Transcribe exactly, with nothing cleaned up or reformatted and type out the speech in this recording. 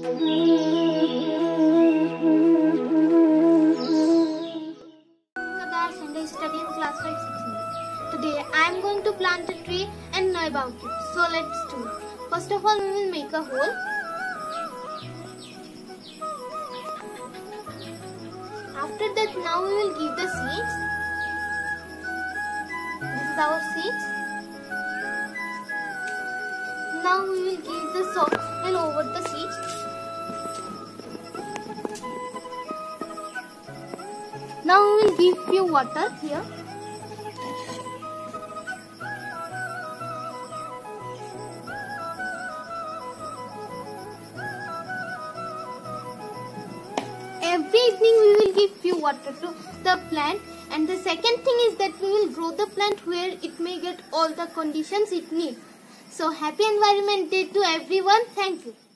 And I study in class five sixteen. Today I am going to plant a tree and know about it. So let's do it. First of all, we will make a hole. After that, now we will give the seeds. This is our seeds. Now we will give the soil over the seeds. Now we will give few water here. Every evening we will give few water to the plant, and the second thing is that we will grow the plant where it may get all the conditions it needs. So happy Environment Day to everyone. Thank you.